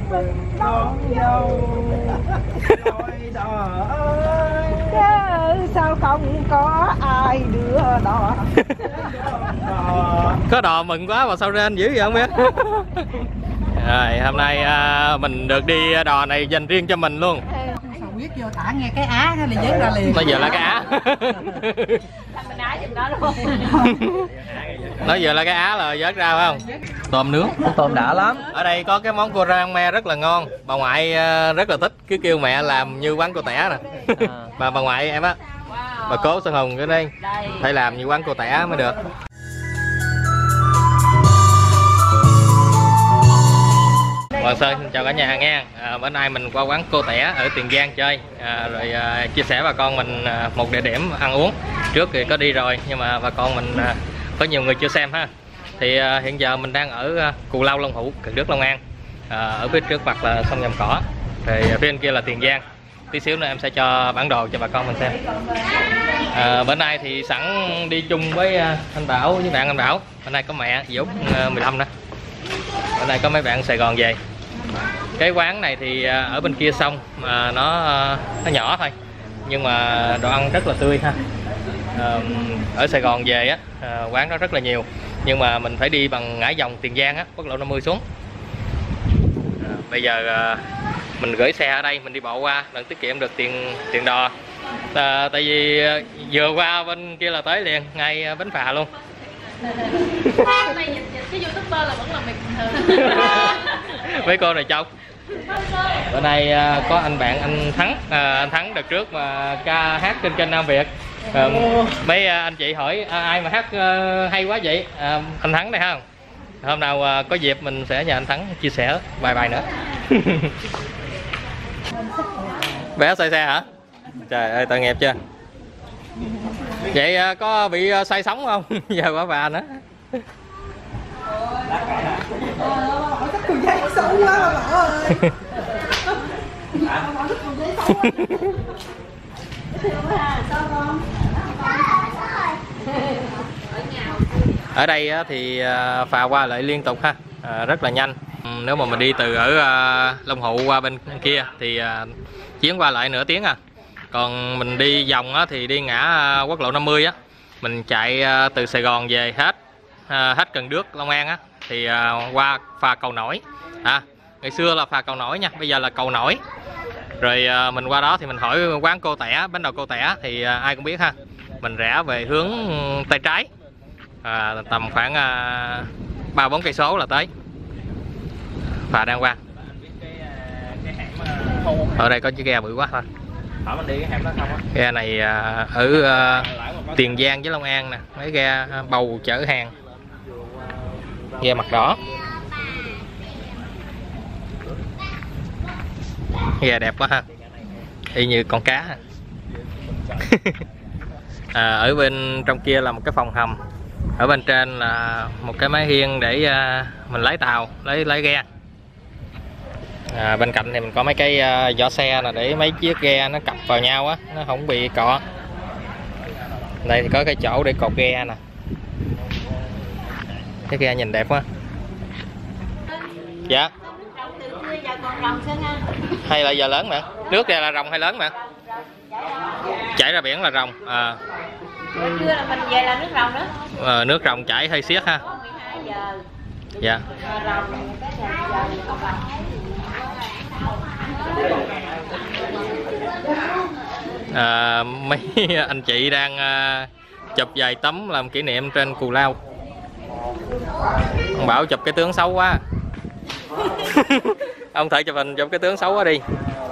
mừng đón dâu lối đò ơi, chứ sao không có ai đưa đò. Có đò mừng quá mà sao rên dữ vậy không biết. Rồi hôm nay mình được đi đò này dành riêng cho mình luôn. Biết vô tả nghe cái á hay là vớt ra liền. Bây giờ là cái á. Mình ái giùm đó luôn. Nói giờ là cái á là vớt ra phải không? Tôm nướng, Tôm đã lắm. ở đây có cái món cua rang me rất là ngon. Bà ngoại rất là thích, cứ kêu mẹ làm như quán cô Tẻ nè. Bà ngoại em á, bà Cố Sơn Hùng cái đây phải làm như quán cô Tẻ mới được. Hoàng Sơn xin chào cả nhà nghe. Bữa nay mình qua quán cô Tẻ ở Tiền Giang chơi, rồi chia sẻ bà con mình một địa điểm ăn uống. Trước thì có đi rồi nhưng mà bà con mình có nhiều người chưa xem ha. Thì hiện giờ mình đang ở Cù Lao Long Hữu, Cần Đước, Long An. Ở phía trước mặt là sông Vàm Cỏ, thì phía bên kia là Tiền Giang. Tí xíu nữa em sẽ cho bản đồ cho bà con mình xem. Bữa nay thì sẵn đi chung với anh Bảo với bạn anh Bảo. Bữa nay có mẹ dì Út 15 nữa. Bữa nay có mấy bạn Sài Gòn về. Cái quán này thì ở bên kia sông mà nó nhỏ thôi nhưng mà đồ ăn rất là tươi ha. Ở Sài Gòn về á, quán đó rất là nhiều nhưng mà mình phải đi bằng ngã dòng Tiền Giang á, quốc lộ 50 xuống. Bây giờ mình gửi xe ở đây, mình đi bộ qua đừng tiết kiệm được tiền đò. Tại vì vừa qua bên kia là tới liền ngay Bến Phà luôn. Hôm nay dịch cái YouTuber là vẫn là mình bình thường. Mấy cô này trông. Bữa nay có anh bạn anh Thắng, anh Thắng đợt trước mà ca hát trên kênh Nam Việt. Mấy anh chị hỏi ai mà hát hay quá vậy, anh Thắng này không? Hôm nào có dịp mình sẽ nhờ anh Thắng chia sẻ vài bài nữa. Bé say xe hả? Trời ơi tội nghiệp chưa? Vậy có bị say sóng không? Giờ quả bà nữa. Chắc thùng giấy xấu quá bà Bảo ơi. Ở đây thì phà qua lại liên tục ha, rất là nhanh. Nếu mà mình đi từ ở Long Hữu qua bên kia thì chuyến qua lại nửa tiếng à. Còn mình đi vòng thì đi ngã quốc lộ 50 á, mình chạy từ Sài Gòn về hết Cần Đước, Long An á thì qua phà Cầu Nổi. Ngày xưa là phà Cầu Nổi nha, bây giờ là Cầu Nổi. Rồi mình qua đó thì mình hỏi quán cô Tẻ, bánh đào cô Tẻ thì ai cũng biết ha. Mình rẽ về hướng tay trái, tầm khoảng 3-4 cây số là tới. Phà đang qua. Ở đây có chiếc ghe bự quá thôi. Mình đi cái hẻm đó không á? Ghe này ở Tiền Giang với Long An nè, mấy ghe bầu chở hàng. Ghe mặt đỏ. Ghe đẹp quá ha, y như con cá. Ở bên trong kia là một cái phòng hầm, ở bên trên là một cái mái hiên để mình lái tàu, lấy ghe. Bên cạnh thì mình có mấy cái vỏ xe là để mấy chiếc ghe nó cặp vào nhau á, nó không bị cọ. Đây thì có cái chỗ để cột ghe nè. Cái ghe nhìn đẹp quá. Dạ. Hay là giờ lớn mà? Nước đây là rồng hay lớn mà? Chảy ra biển là rồng. Trưa là mình về là nước rồng đó. Nước rồng chảy hơi xiết ha. 12 giờ. Dạ. Mấy anh chị đang chụp vài tấm làm kỷ niệm trên Cù Lao. Ông Bảo chụp cái tướng xấu quá. Ông thợ chụp hình chụp cái tướng xấu quá đi.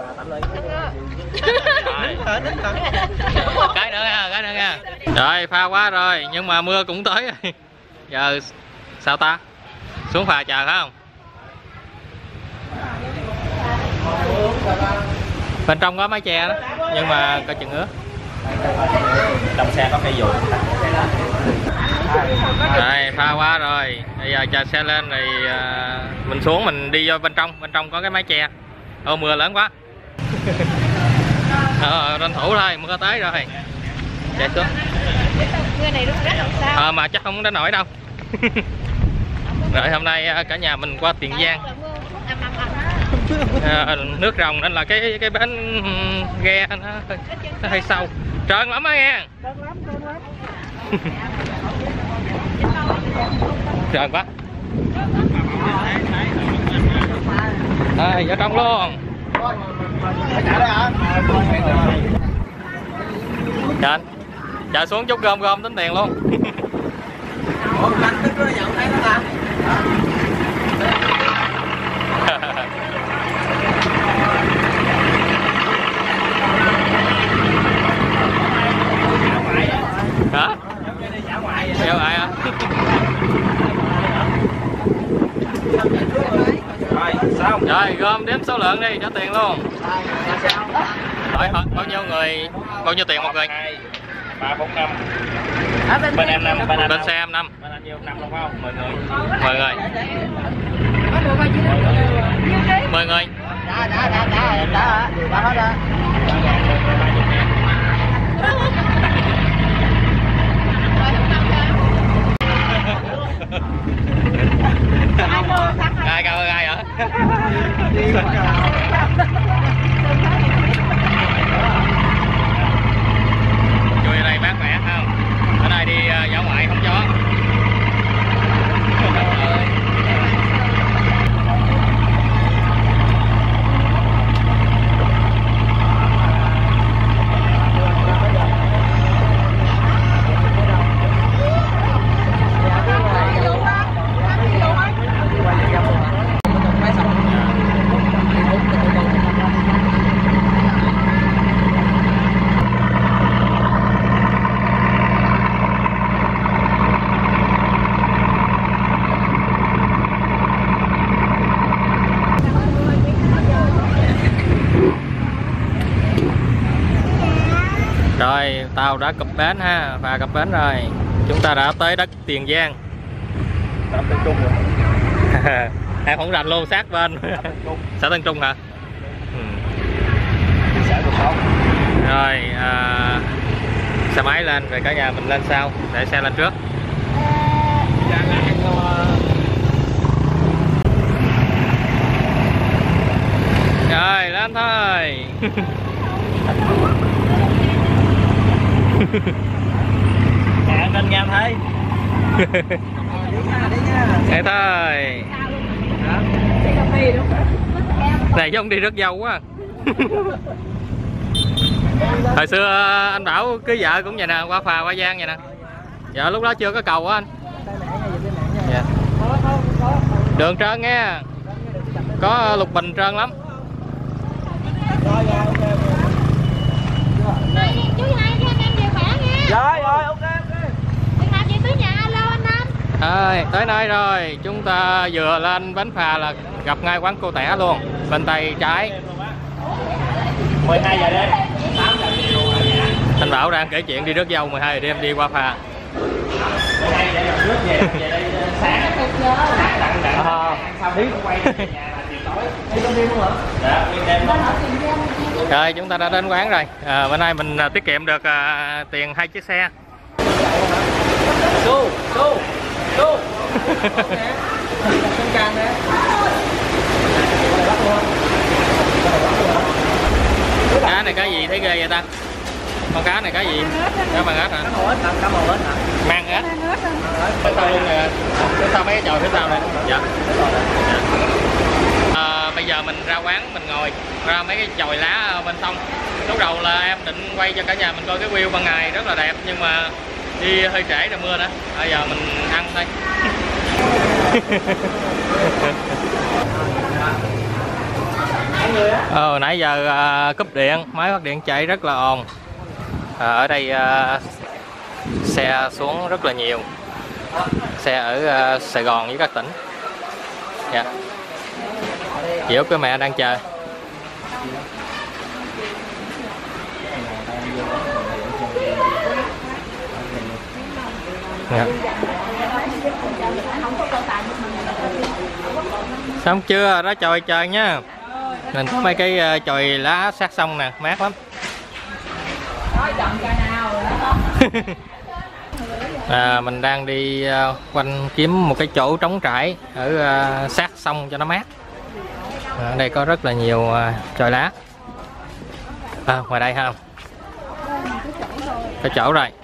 Cái nữa nha. Rồi pha quá rồi nhưng mà mưa cũng tới rồi. Giờ sao ta? Xuống phà chờ phải không? Bên trong có mái che đó nhưng mà coi chừng ướt. Trong xe có cây dù. Rồi pha quá rồi, bây giờ chờ xe lên rồi mình xuống mình đi vô bên trong có cái mái che. Mưa lớn quá. Tranh thủ thôi, mưa tới rồi. Chạy xuống. Mưa này rất là sao? Mà chắc không đến nổi đâu. Rồi hôm nay cả nhà mình qua Tiền Giang. Nước ròng nên là cái bến ghe nó hơi sâu, trơn lắm á nghe. Trơn lắm. Trơn quá. Vào trong luôn. Trên chạy xuống chút gom tính tiền luôn. Hả? Dạo ngoại hả? Rồi gom đếm số lượng đi cho tiền luôn. Hỏi bao nhiêu tiền một người? 3, 4, 5. Bên em 5, Bên xe em 5. Bên anh nhiêu 5 không phải không? 10 người. 10 người. 10 người. Đã hết rồi. Ai cao hơn ai hả? Chui ở đây mát mẻ không? Ở đây đi dã ngoại không gió. Rồi tàu đã cập bến ha, và cập bến rồi. Chúng ta đã tới đất Tiền Giang. Em không rành luôn, sát bên. Xã Tân Trung hả? Rồi xe máy lên rồi cả nhà mình lên sau, để xe lên trước. Rồi lên thôi. Nên nghe thấy. Thế thôi. Này giống đi rất dâu quá. Hồi xưa anh Bảo cưới vợ cũng vậy nè, qua phà qua Giang vậy nè. Dạ lúc đó chưa có cầu á anh. Dạ. Đường trơn nghe. Có lục bình trơn lắm. Rồi ok. Đừng làm gì tới nhà alo anh Nam. Rồi, tới nơi rồi, chúng ta vừa lên bến phà là gặp ngay quán cô tẻ luôn, bên tay trái. 12 giờ đêm, 8 giờ chiều. Anh Bảo đang kể chuyện đi rước dâu 12 giờ đêm đi qua phà. 12 giờ dòng nước về đây sáng. Sao biết quay về nhà là chiều tối. Đi công viên luôn hả? Dạ, nguyên đêm luôn. Rồi chúng ta đã đến quán rồi. Bên này mình tiết kiệm được tiền 2 chiếc xe. Su. Càng nè. Cá này cái gì thấy ghê vậy ta? Con cá này cái gì? Cá bằng ếch hả? Cá mò ếch hả? Mang ếch. Phía sau luôn nè. Phía sau mấy cái chòi phía sau này. Dạ. Bây giờ mình ra quán mình ngồi ra mấy cái chòi lá ở bên sông. Lúc đầu là em định quay cho cả nhà mình coi cái view ban ngày rất là đẹp, nhưng mà đi hơi trễ rồi mưa nữa. Bây giờ mình ăn thôi. Nãy giờ cúp điện, máy phát điện chạy rất là ồn. Ở đây xe xuống rất là nhiều, xe ở Sài Gòn với các tỉnh. Dạ. Chị Út với mẹ đang chờ. Dạ. Xong chưa? Đó chòi chờ nha. Mình có mấy cái chòi lá sát sông nè, mát lắm. Mình đang đi quanh kiếm một cái chỗ trống trải ở sát sông cho nó mát. Ở đây có rất là nhiều chồi lá. Ngoài đây ha, cái chỗ rồi.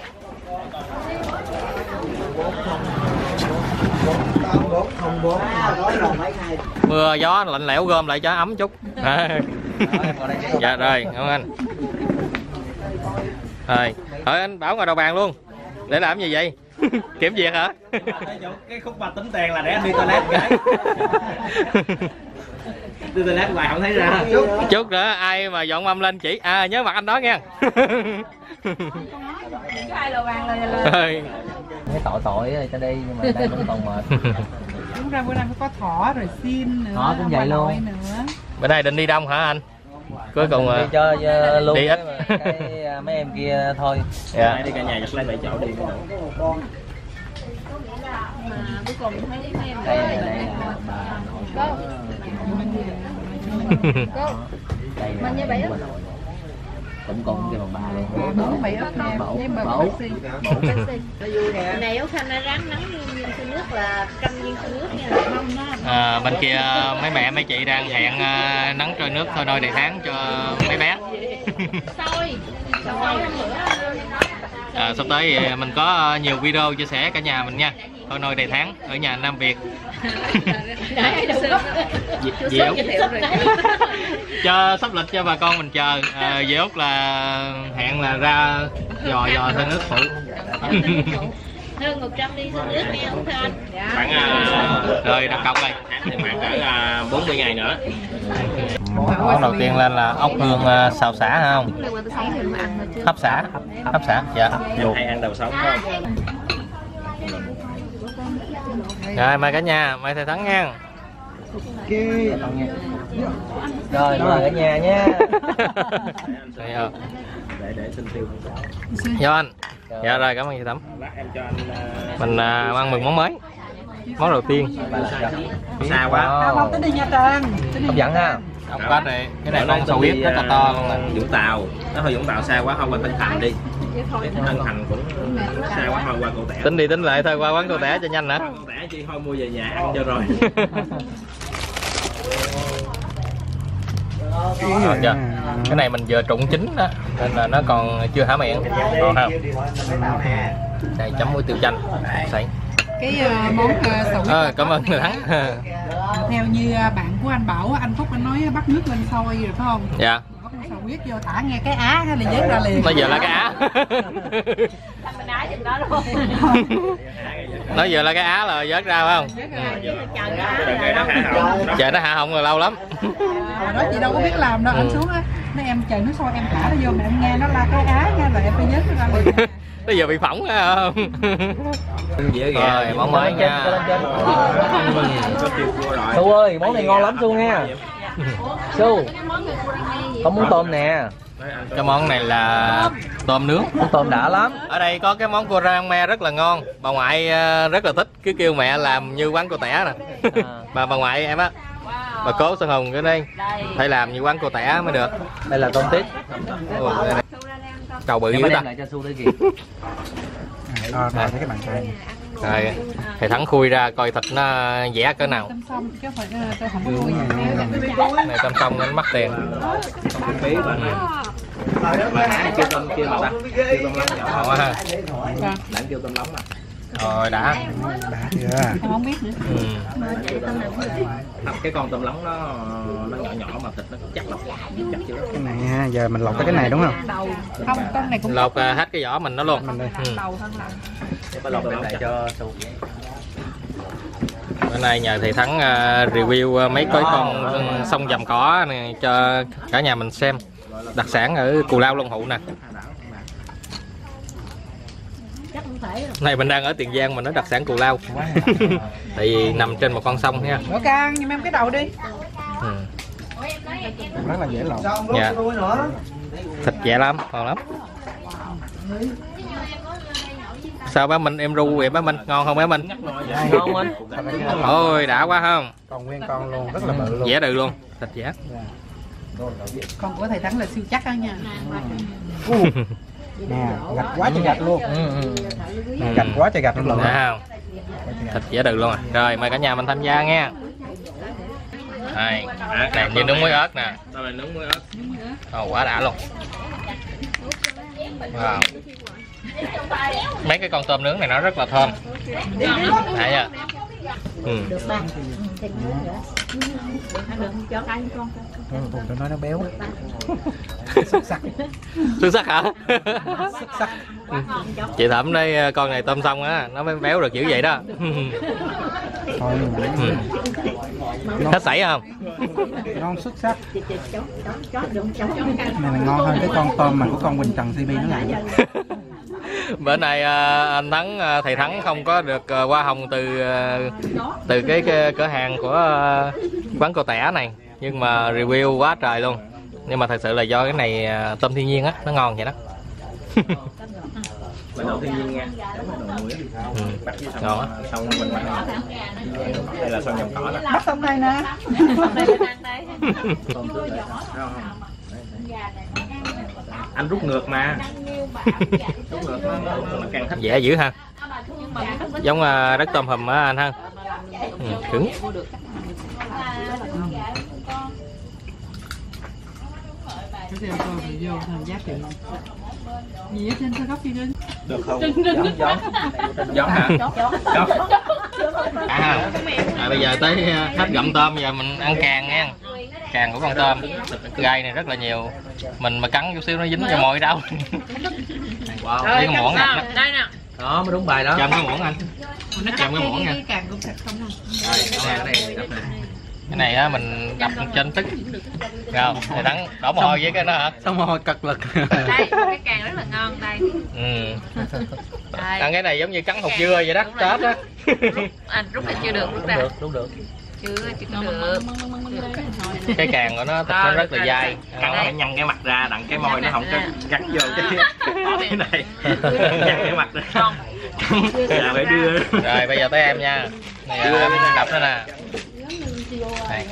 Mưa gió lạnh lẽo gom lại cho ấm chút. Dạ rồi, cảm ơn anh. Rồi, thôi anh Bảo ngồi đầu bàn luôn. Để làm gì vậy? Kiểm duyệt hả? Cái khúc mà tính tiền là để anh đi toilet cái. Đi toilet hoài không thấy ra. Chút nữa ai mà dọn mâm lên chỉ nhớ mặt anh đó nha. Ai lầu bàn là Cái tội cho đi nhưng mà đang vẫn còn mệt. Đúng ra bữa nay phải có thỏ rồi xin nữa. Thỏ cũng vậy luôn. Nữa. Bữa nay định đi đông hả anh? Cuối cùng đi cho luôn đi ít. cái mấy em kia thôi. Dạ. Đi cả nhà giật lấy 7 chỗ đi. mà cuối cùng thấy mấy em có mà như vậy đó Cũng cùng cái bà luôn. Bố mày ốc nè, với bờ taxi. này ốc xanh nó ráng nắng viên xương nước là canh viên xương nước nha. Bên kia mấy mẹ mấy chị đang hẹn nắng trôi nước thôi nôi đầy tháng cho mấy bé. Sôi Sắp tới thì mình có nhiều video chia sẻ cả nhà mình nha. Thôi nôi đầy tháng ở nhà Nam Việt. Dì Út cho sắp lịch cho bà con mình chờ. Dì Út là hẹn là ra dò thêm nước phụ. hơn 100 ly xương nước nghe không thưa anh? Khoảng rồi đặt cọc rồi. Thì khoảng cỡ 40 ngày nữa. Món đầu tiên lên là ốc hương xào xả không? Hấp xả. Dạ. Hay ăn đầu sống không? Rồi mời cả nhà, mời thầy Thắng nha. Rồi mời cả nhà nha. Để xin tiêu. Vô anh. Dạ rồi, cảm ơn chị Thắm. Em cho anh Mình ăn mừng món mới. Món đầu tiên. xa quá. Không tính đi Nha Trang. Hấp dẫn ha. Ốc có này, cái này con sầu huyết rất là to luôn nè. Vũng Tàu, nó hơi Vũng Tàu xa quá, thôi qua Tân Thành đi. Tân Thành cũng xa quá, thôi qua Cầu Tẻ. Tính đi tính lại thôi, qua quán Cầu Tẻ cho nhanh hả? Cầu Tẻ chỉ thôi mua về nhà ăn cho rồi. Dạ. Cái này mình vừa trụng chín đó nên là nó còn chưa há miệng. Ngon không? Đây chấm muối tiêu chanh. Sấy. Cái món sầu huyết. Cảm ơn người Thắng. Theo như bạn của anh Bảo, anh Phúc anh nói bắt nước lên sôi rồi phải không? Dạ. Có con sầu huyết vô thả nghe cái á là vớt ra liền. Nói giờ là cái á. Mình ái chừng đó luôn. Nói giờ là cái á là vớt ra phải không? Chờ nó hạ hồng rồi lâu lắm. Đó chị đâu có biết làm đâu, anh xuống á, nói em chờ nước sôi em thả nó vô mà em nghe nó la cái á nha rồi em phải vớt nó ra liền. Bây giờ bị phỏng không? Rồi món mới nha. Su ơi, món này ngon lắm Su nha. Su, có món tôm nè. Cái món này là tôm nướng. Món tôm đã lắm. Ở đây có cái món cua rang me rất là ngon. Bà ngoại rất là thích, cứ kêu mẹ làm như quán cô Tẻ nè. Bà ngoại em á, bà Cố Sơn Hùng cái đây phải làm như quán cô Tẻ mới được. Đây là tôm tít. Cầu bự dữ ta. Lại cho Su đây kìa. Thấy cái bàn tay. Rồi thầy Thắng khui ra coi thịt nó dẻ cỡ nào. Tâm xong chứ phải tôi không có khui. Này tôm xong nó mắc tiền. Kêu tôm kêu ta. Kêu tôm lóng nhỏ. Ngon quá ha. Đang kêu tôm lóng mà. Rồi đã. Em không biết nữa. Cái con tôm lóng nó nhỏ nhỏ mà thịt nó chắc lắm. Chắc chưa? Cái này ha, giờ mình lột cái này đúng không? Không, con này cũng Lột hết cái vỏ mình nó luôn. đầu hơn là. Phải lột lại cho Su. Bữa nay nhờ thầy Thắng review mấy cái con sông Vàm Cỏ này cho cả nhà mình xem. Đặc sản ở Cù Lao Long Hụ nè. Này mình đang ở Tiền Giang mà nói đặc sản Cù Lao. Tại vì nằm trên một con sông nha. Bỏ can nhưng em cái đầu đi. Rất là dễ lột. Dạ. Thịt dẻ lắm, ngon lắm. Sao bé Minh em ru vậy bé Minh, ngon không bé Minh? Ngon anh. Ôi đã quá không? Còn nguyên con luôn, rất là bự luôn. Dẻ được luôn, thịt dẻ. Con của thầy Thắng là siêu chắc đó nha. Nè, gạch quá trời gạch luôn. Gạch quá trời gạch luôn. Dạ không? Thịt dẻ được luôn à. Rồi mời cả nhà mình tham gia nha. Này, này như nướng muối ớt nè. Đây là nướng muối ớt. Quá đã luôn. Wow. Mấy cái con tôm nướng này nó rất là thơm. Thấy chưa? Được ba. Thịt nướng nữa. Được cho ăn con. Tụi nó béo. Xuất sắc. Xuất sắc hả? Xuất sắc. Chị Thẩm đây con này tôm xong á, nó mới béo được dữ vậy đó. Thôi, hết sảy không? ngon xuất sắc. Này là ngon hơn cái con tôm mà của con Quỳnh Trần TV nó lại. Bữa nay anh Thắng, thầy Thắng không có được hoa hồng từ cái cửa hàng của quán cô Tẻ này, nhưng mà review quá trời luôn. Nhưng mà thật sự là do cái này tôm thiên nhiên á, nó ngon vậy đó. Mình đậu thiên nhiên nha. Ngon á. Xong mình đây là xong dòng cỏ đó. Bắt xong đây nè. Anh rút ngược mà. Rút ngược nó càng thích. Dễ dữ ha. Giống đất tôm hùm á anh ha. Cứng. Được không? Giống hả? Bây giờ tới hết gặm tôm, giờ mình ăn càng nha. Càng của con tôm. Gai này rất là nhiều. Mình mà cắn chút xíu nó dính cho môi đâu. Wow, đây con muỗng nè. Đây nè. Đó mới đúng bài đó. Châm cái muỗng anh. Châm cái muỗng nha. Cái này á mình đập trên tức. Rồi, thầy Thắng đổ mồ hôi với cái đó hả? Xong rồi cật lực. Đây, cái càng rất là ngon đây. Ăn cái này giống như cắn hột dưa vậy đó, chết á. Anh rút là chưa được, rút ra. Đúng được. Chưa được. Cái càng của nó thịt nó rất là dai. Cắn phải nhăn cái mặt ra, đặng cái môi nó không có gắn vô cái này. Nhăn cái mặt ra. Dạ phải đưa. Rồi bây giờ tới em nha. Này em đập nó nè. Đây.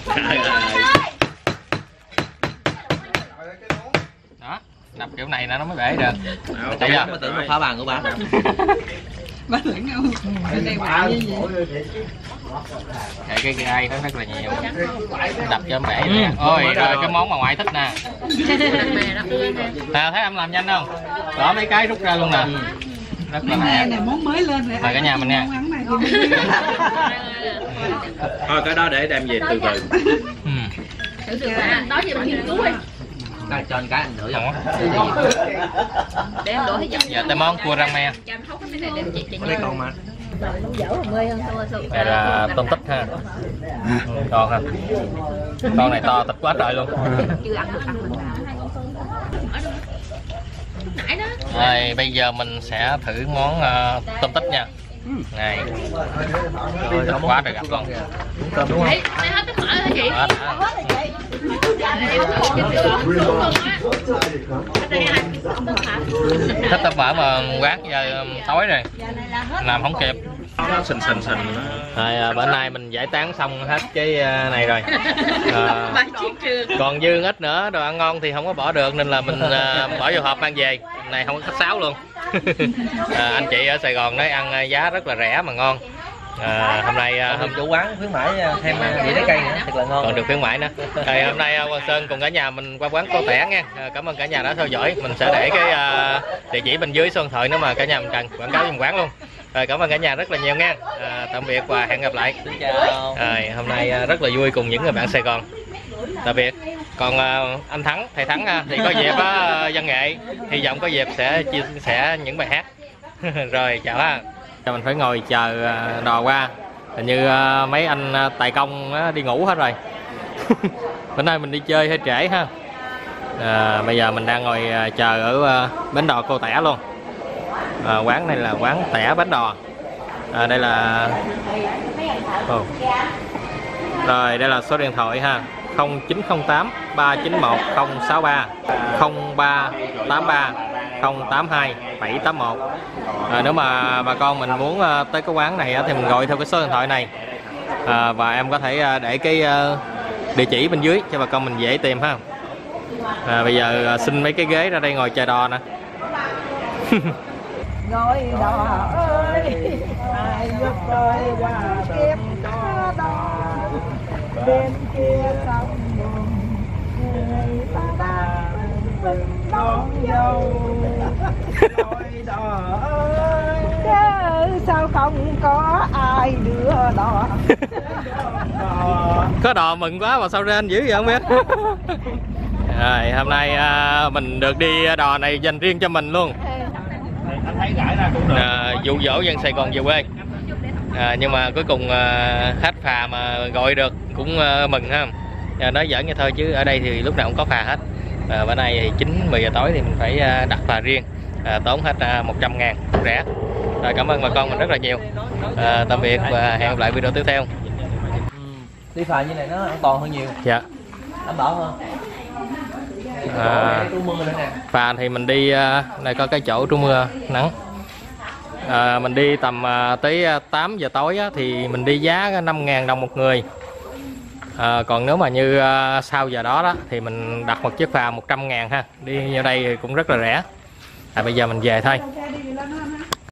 Đó, đập kiểu này nó mới bể được. Thấy chưa? Mà tưởng là phá bàn của bà. Bà tưởng không? Đây bà như vậy. Cái gai nó rất là nhiều. Đập cho em bể nè. Ôi rồi cái món mà ngoại thích nè. Thấy em làm nhanh không? Đó mấy cái rút ra luôn nè. Rất là này món mới lên rồi. Mời cả nhà mình nha. Thôi cái đó để đem về từ từ. Từ từ à, nói gì mà nghiên cứu đi. Cái cho anh cái anh thử rồi. Để em đổ hết dầu. Giờ tới món cua rang me. Lấy con mà. Đây là tôm tích ha. Ngon ha. Con này to thịt quá trời luôn. Chưa ăn được Rồi bây giờ mình sẽ thử món tôm tích nha. Này. Rồi quá trời gặp luôn. Tôm đúng không? Đây hết tất cả hả chị? Thích tôm mỡ mà quán giờ tối rồi. Làm không kịp. Nó sình. Rồi bữa nay mình giải tán xong hết cái này rồi. Còn dư ít nữa, đồ ăn ngon thì không có bỏ được nên là mình bỏ vô hộp mang về. Này không có khách sáo luôn. Anh chị ở Sài Gòn nói ăn giá rất là rẻ mà ngon. Hôm nay hôm chủ quán khuyến mãi thêm dĩa trái cây nữa, thật là ngon. còn được khuyến mãi nữa. Thì hôm nay Quang Sơn cùng cả nhà mình qua quán cô Tẻ nha. Cảm ơn cả nhà đã theo dõi. Mình sẽ để cái địa chỉ bên dưới số điện thoại nếu mà cả nhà mình cần quảng cáo trong quán luôn. Rồi cảm ơn cả nhà rất là nhiều nha. Tạm biệt và hẹn gặp lại. Xin chào. Hôm nay rất là vui cùng những người bạn Sài Gòn. Tạm biệt. Còn anh Thắng, thầy Thắng thì có dịp văn nghệ, hy vọng có dịp sẽ chia sẻ những bài hát. Rồi chào ha. Mình phải ngồi chờ đò qua. Hình như mấy anh tài công đi ngủ hết rồi. Bữa nay mình đi chơi hơi trễ ha. Bây giờ mình đang ngồi chờ ở bến đò cô Tẻ luôn. Quán này là quán Tẻ bến đò. Đây là rồi đây là số điện thoại ha, 0908 391 063 0383 082 781. Nếu mà bà con mình muốn tới cái quán này thì mình gọi theo cái số điện thoại này. Và em có thể để cái địa chỉ bên dưới cho bà con mình dễ tìm ha. Bây giờ xin mấy cái ghế ra đây ngồi chờ đò nè. Ngồi đò ơi, ai giúp tôi qua kiếp đò. bên kia sông buồn người ta đang đón dâu lối đò ơi chứ sao không có ai đưa đò. Có đò mừng quá mà sao rên dữ vậy không biết. Rồi hôm nay mình được đi đò này dành riêng cho mình luôn. Anh thấy gãi ra cũng được. Dụ dỗ dân Sài Gòn về quê. Nhưng mà cuối cùng khách phà mà gọi được cũng mừng ha. Nói giỡn như thôi chứ ở đây thì lúc nào cũng có phà hết. Bữa nay thì 9-10 giờ tối thì mình phải đặt phà riêng, tốn hết 100.000, rẻ. Rồi, cảm ơn bà con mình rất là nhiều. Tạm biệt và hẹn gặp lại video tiếp theo. Đi phà như này nó an toàn hơn nhiều. Dạ. Đảm bảo hơn. Phà thì mình đi này có cái chỗ trú mưa nắng. Mình đi tầm tới 8 giờ tối thì mình đi giá 5.000 đồng một người. Còn nếu mà như sau giờ đó thì mình đặt một chiếc phà 100.000 ha. Đi như đây cũng rất là rẻ. Bây giờ mình về thôi.